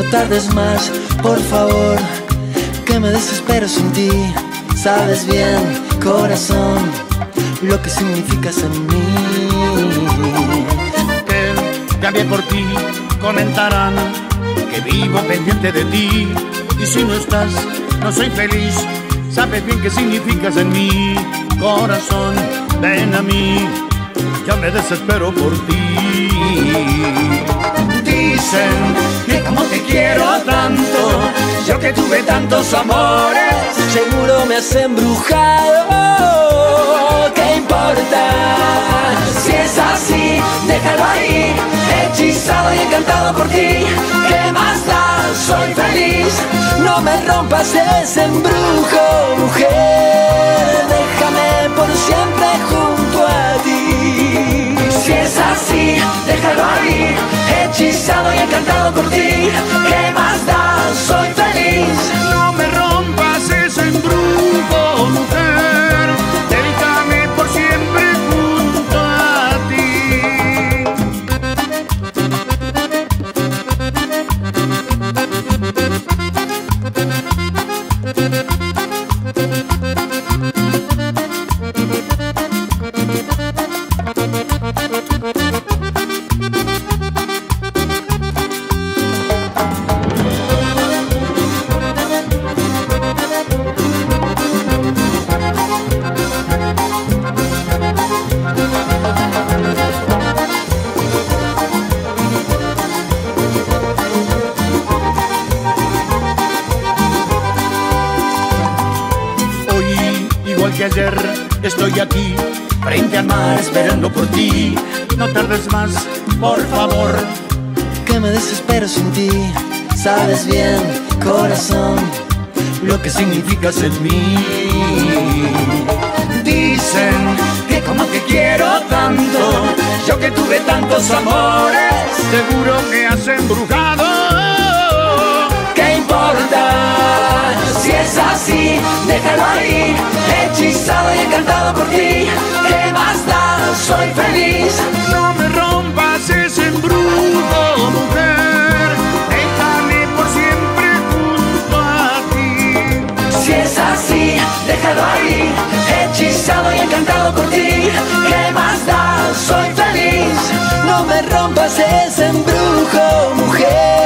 tardes más, por favor, que me desespero sin ti. Sabes bien, corazón, lo que significas en mí. Que cambié por ti, comentarán que vivo pendiente de ti. Y si no estás, no soy feliz. Sabes bien qué significas en mí. Corazón, ven a mí, yo me desespero por ti. Dicen que como te quiero tanto, yo que tuve tantos amores, seguro me has embrujado. ¿Qué importa? Si es así, déjalo ahí. Hechizado y encantado por ti. ¿Qué más da? Soy feliz. No me rompas ese embrujo, mujer. Déjame por siempre junto a ti. Si es así, déjalo ahí. Hechizado y encantado por ti. ¿Qué más da? Soy feliz. no me rompas ese embrujo, mujer. Déjame por siempre junto a ti. Que ayer estoy aquí frente al mar esperando por ti. No tardes más, por favor, que me desespero sin ti. Sabes bien, corazón, lo que significas en mí. Dicen que como te quiero tanto, yo que tuve tantos amores, seguro que has embrujado. ¿Qué importa? Si es así, déjalo ahí. Hechizado y encantado por ti. ¿Qué más da? Soy feliz. No me rompas ese embrujo, mujer. Déjame por siempre junto a ti. Si es así, déjalo ahí. Hechizado y encantado por ti. ¿Qué más da? Soy feliz. No me rompas ese embrujo, mujer.